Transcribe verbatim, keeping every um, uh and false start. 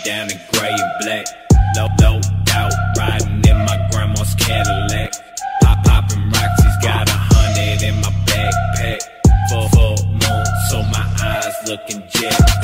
down in gray and black. Low, low out, riding in my grandma's Cadillac. Pop, poppin' Roxy's got a hundred in my backpack. Full, full moon, so my eyes looking jet